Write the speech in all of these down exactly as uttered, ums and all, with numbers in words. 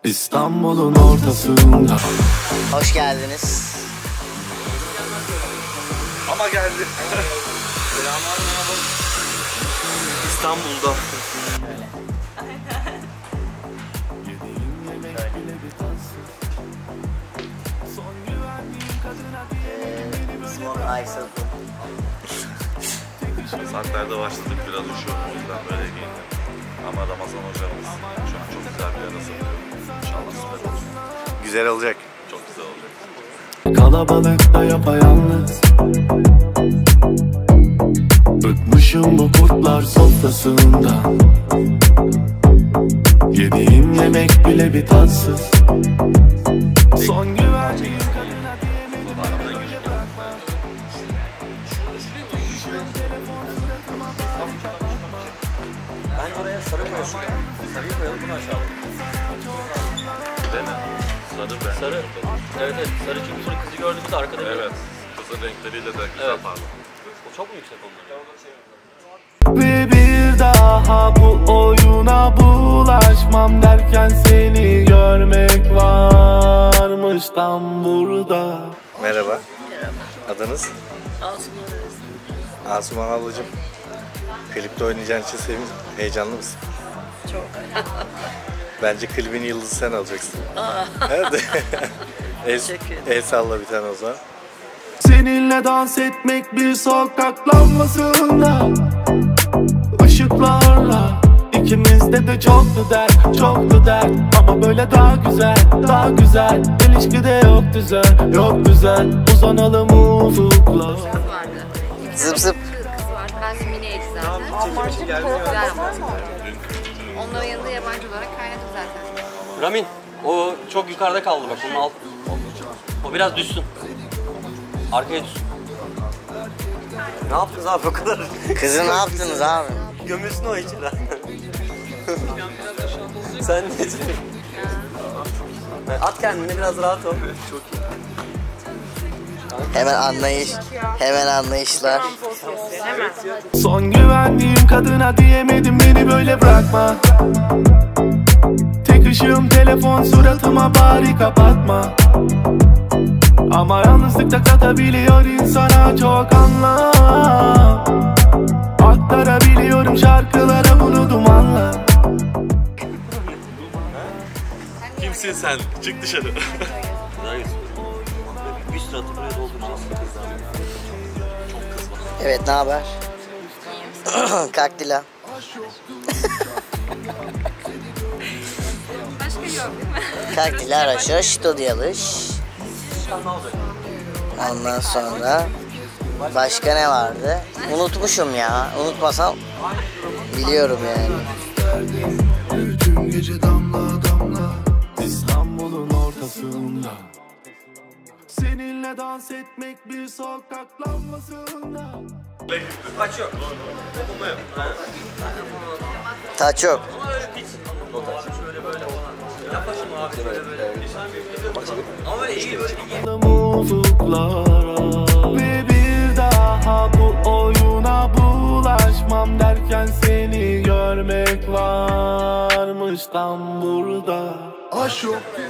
İstanbul'un ortasında. Hoş geldiniz. Ama geldi. Selamlar, merhaba. İstanbul'da. Saatlerde başladık, biraz üşüyorum, o yüzden böyle giyindim. Ama Ramazan hocamız şu an çok güzel bir yere satıyor. İnşallah süper olsun. Güzel olacak. Çok güzel olacak. Kalabalıkta yapayalnız. Bıkmışım bu kurtlar sofrasından. Yediğim yemek bile bir tatsız. Son güvenliğim kadına diyemedim. Ben oraya sarı koyuyorsun. Sarıyı koyalım, bunu aşağı alalım. Değil mi? Sarı ben. Sarı. Evet evet. Sarı çünkü sonra kızı gördüğümüzde arkada bir... Evet. Kızın renkleriyle de güzel Evet. parlıyor. O çok mu yüksek onlar? Ve bir daha bu oyuna bulaşmam derken seni görmek varmış tam burada. Merhaba. Adınız? Asuman. Asuman ablacığım. Klipte oynayacağın için sevin. Heyecanlı mısın? Çok. Bence klibin yıldızı sen olacaksın. Evet. el, el salla bir tane o zaman. Seninle dans etmek bir sokak lambasında, ışıklarla ikimizde de çoktu dert, çoktu dert. Ama böyle daha güzel, daha güzel. İlişkide yok düzen, yok düzen. Uzanalım ufukla. Zıp zıp. Kız var. Ben Mine'ydi zaten. Güzel ama. Onların yanında yabancı olarak kaynadım zaten. Ramin, o çok yukarıda kaldı bak, onun alt... O biraz düşsün. Arkaya düşsün. Ne yaptınız abi o kadar? Kızı ne yaptınız abi? Gömülsün o içine. Sen ne için? At kendini, biraz rahat ol. Çok iyi. Hemen anlayış, hemen anlayışlar. Son güvendiğim kadına diyemedim beni böyle bırakma. Tek ışığım telefon, suratıma bari kapatma. Ama yalnızlıkta katabiliyor insana çok anlam. Aktarabiliyorum şarkılara bunu dumanla. Kimsin sen? Çık dışarı. Güzel yüzüm. Bir sürü atı buraya dolduracağız. Çok kız var. Evet, ne haber? Kalk Dila. Başka yok değil mi? Kalk Dila, araştır, şito diye alış. Ondan sonra başka ne vardı? Unutmuşum ya. Unutmasam biliyorum yani. Bütün gece damla damla İstanbul'un ortasında. Seninle dans etmek bir sokak lambasında. Kaç yok? Dokunma yok. Taç yok. Şöyle böyle. Yaklaşın abi. Şöyle böyle. Ama böyle iyi böyle iyi. Ufuklara ve bir daha bu oyuna bulaşmam derken seni görmek varmış tam burada. Aşk.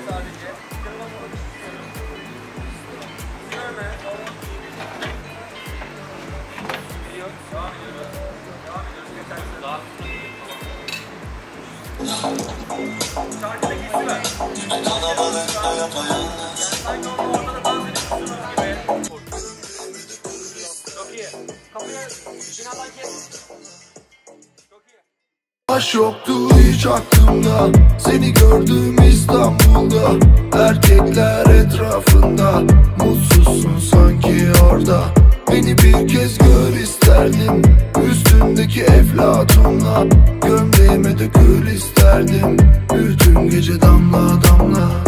Aşk yoktu hiç aklımda. Seni gördüm İstanbul'da. Erkekler etrafında. Mutsuzsun sanki orada. Beni bir kez gör isterdim. Üstündeki eflatunla gömleğime dökül isterdim. Bütün gece damla damla